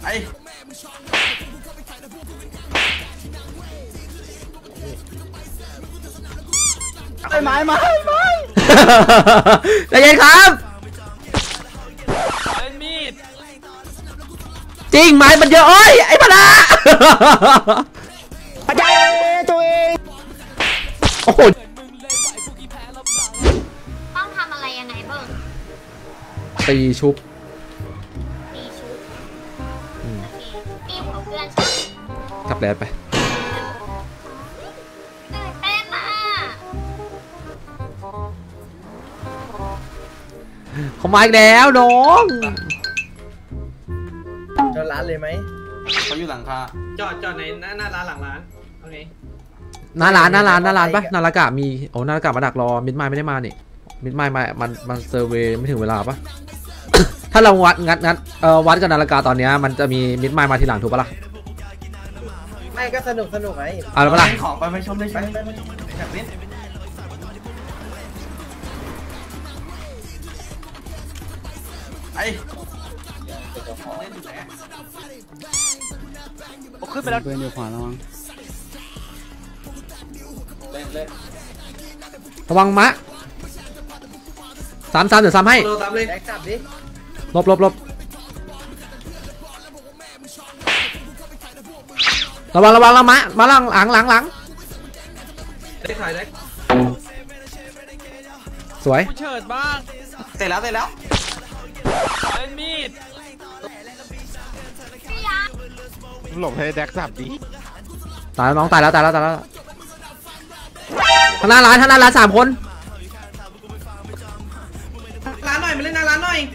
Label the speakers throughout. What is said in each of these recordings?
Speaker 1: ไอ้ไม้
Speaker 2: ใจเย็นครับจริงไม้มันเยอะโอ้ยไอ้พนาอาจารย์ตัวเองโอ้โห
Speaker 3: ต้องทำอะไรยังไงบ้าง
Speaker 2: ตีชุบ
Speaker 3: ตีหัวเพื่อนใช่
Speaker 2: กลับแลนไป
Speaker 3: เต้นมา
Speaker 2: เขามาอีกแล้วน้อง
Speaker 1: จอดร้านเลยไหมเขาอยู่หลังคา
Speaker 4: จอดในหน้าร้านหลังร้านโอเค
Speaker 2: หน้าร้านปะนาฬกะมีโอ้นาฬกะมาดักรอมิดไม้ไม่ได้มานี่มิดไม้มามันเซอร์เวย์ไม่ถึงเวลาปะ ถ้าเราวัดวัดกับนาฬกะตอนนี้มันจะมีมิดไม้มาทีหลังถูกปะล่ะ
Speaker 1: ไม่ก็สนุกไง
Speaker 2: อะไรปะล่ะ
Speaker 1: ของไปชมได้ไปแบบนี้ไอ้ขึ้นไปแล้ว
Speaker 5: เพื่อนอยู่ขวาระวัง
Speaker 2: ระวังมะ3เดี๋ยวซ้ำให้ลบระวังละมะมาหลัง
Speaker 4: ได้ถ่ายได้
Speaker 2: สวย
Speaker 4: เฉิดบ้าง
Speaker 1: เสร็จแล้วเ
Speaker 4: ล่นมีด
Speaker 5: หลบให้แดกสับดิ
Speaker 2: ตายแล้วน้องตายแล้วข้างหน้าร้าน3 คน
Speaker 4: ร้านหน่อยมาเล่นหน้าร้านหน่อย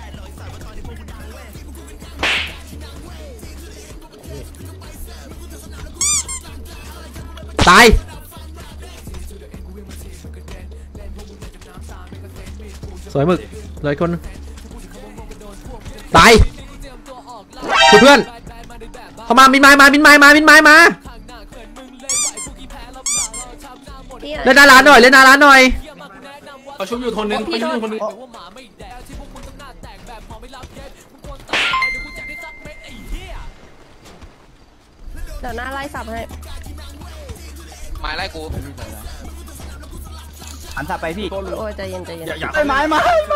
Speaker 2: ตายสวยหมึกเลยคนตายคือเพื่อนเข้ามาบินไม้มาเล่นหน้าร้านหน่อย
Speaker 4: เขาชุบอยู่คนนึง
Speaker 6: เดี๋ยวหน้าไล่สับให้
Speaker 4: ไม้ไล่กู
Speaker 1: หันสับไปพี่
Speaker 6: โอ้ยใจเย็น
Speaker 1: ไม้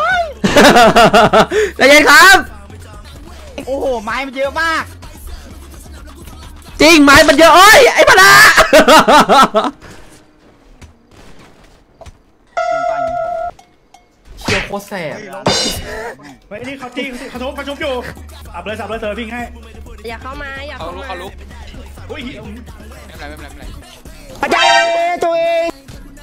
Speaker 2: ใจเย็นครับ
Speaker 1: โอ้โหไม้มันเยอะมาก
Speaker 2: จริงไม้มันเยอะโอ้ยไอ้พนา
Speaker 1: เชี่ยวโคตรแสบ
Speaker 7: เฮ้ยนี่เขาจริงเขาชุบอยู่สับเลยเจอพี่ให้
Speaker 6: อย่าเข้ามา
Speaker 4: เขาลุก
Speaker 7: อุ้ย
Speaker 4: ไม่เป็นไร
Speaker 2: อาจารย์ตัวเอง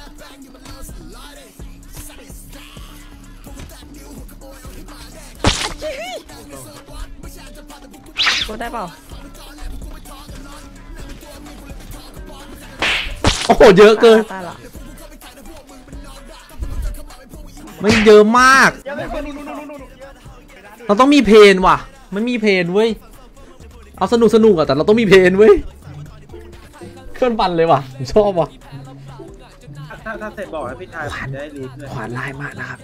Speaker 6: กูได้เปล่า
Speaker 2: โอ้โหเยอะเกินไม่เยอะมากเราต้องมีเพนว่ะไม่มีเพนเว้ยเอาสนุกอะแต่เราต้องมีเพนเว้ยเคลื่อนปั่นเลยว่ะชอบว่ะ
Speaker 1: ถ้าเสร็จบอกให้พี่ชายได้รีบเลย
Speaker 2: ขวานลายมากนะครับ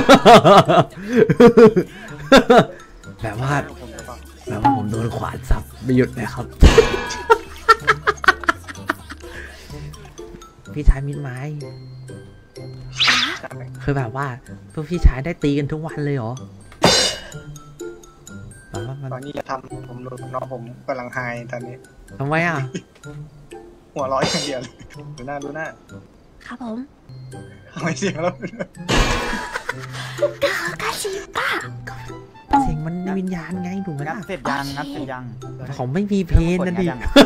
Speaker 2: แบบว่าผมโดนขวานสับไม่หยุดเลยครับพี่ชายมิดไม้คือแบบว่าพวกพี่ชายได้ตีกันทุกวันเลยเหรอ
Speaker 1: ตอนนี้จะทำน้องผมกำลังไฮตอนนี้
Speaker 2: ทำไมอ่ะ
Speaker 1: หัวร้อยอย่างเดียวดูหน้า
Speaker 6: ครับผม
Speaker 1: ทำไมเสียงแล้ว
Speaker 6: กาชิก้า
Speaker 2: เสียงมันวิญญาณไงถูกไหมล่ะ
Speaker 1: งัดเสร็จยัง
Speaker 2: เขาไม่มีเพนนั่นดิ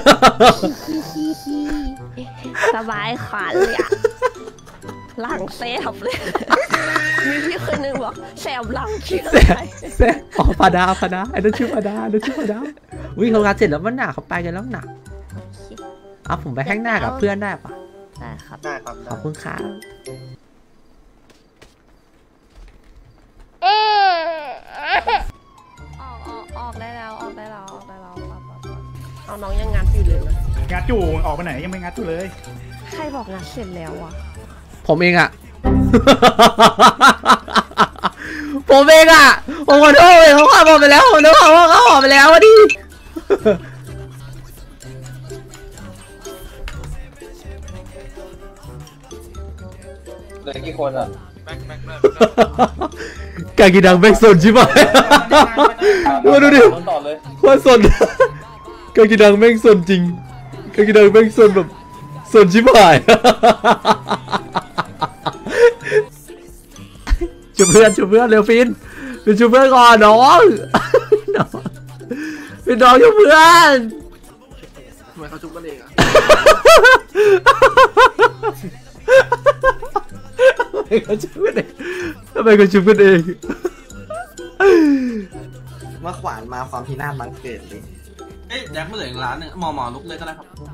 Speaker 6: สบายขวานเลยอะหลังแซบเลยมีพี่คนนึงบอกแซบหลังชื่ออะไร
Speaker 2: แซบอ๋อพาดาไอ้นั่นชื่อพาดาวิ่งเขางานเสร็จแล้วมันหนาเขาไปกันแล้วหนักเอาผมไปข้างหน้ากับเพื่อนได้ปะ
Speaker 6: ได้ครับ
Speaker 2: ขอบคุณครับ
Speaker 6: ออกได้แล้วเอาน้องยังงัดอยู่เลยนะ
Speaker 7: งัดอยู่ออกไปไหนยังไม่งัดอยู่เลย
Speaker 6: ใครบอกงัดเสร็จแล้ววะ
Speaker 2: ผมเองอะผมขอโทษเลยเขาขับออกไปแล้วผมนึกว่าเขาออกไปแล้วดิ
Speaker 1: เหลือกี่คนอ่ะ
Speaker 4: แบ็ค
Speaker 2: กากีดังแม่งสนใช่ไหมดูดิ
Speaker 1: ต่อเลย
Speaker 2: โคตรสนกากีดังแม่งสนจริงกากีดังแม่งสนแบบสนชิบหายช่วยเพื่อนเร็วฟินช่วยเพื่อนก่อนน้องเป็นน้องช่วยเพื่อน
Speaker 4: ทำไมเขาชุบกันเองอ่ะ
Speaker 2: ทำไมเขาชุบกันเอง
Speaker 1: เมื่อขวานมาความพินาศบังเกิดเลย
Speaker 8: เอ๊ะแจ็คไม่เหลืออีกร้านหนึงหมอลุกเลยก็ได้ครับ